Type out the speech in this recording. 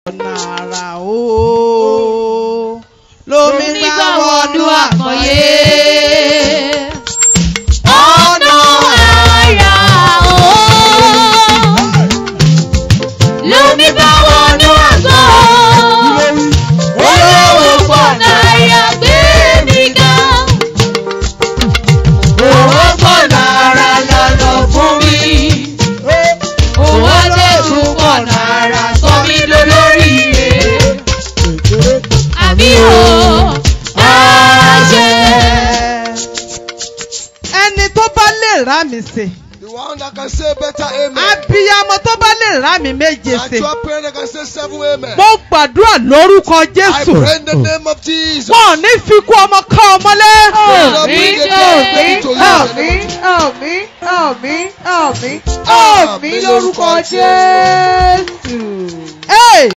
Nàrà o lómi gbà wọnú àgbáyé. Ọ̀nà àrà o lómi gbà wọnú àgbá. Olówó pọ̀ náírà gbé mi ga. Owó pọ̀ náírà lọ́nà fún mi. Owó tẹ̀sùn pọ̀ náírà sọ mí lólórí rẹ̀. Àmì o, àṣẹ. Ẹni tó bá lè rà mí ṣe. The one that can say better amen. Abiyamọ tó bá lè rà mí méje ṣe. And you are praying that can say 7 amen. Mo gbàdúrà lórúkọ I Jésù. pray in the name of Jesus. Wọ́n ò ní fi kú ọmọ ká ọmọlé. Àmín lórúkọ Jésù.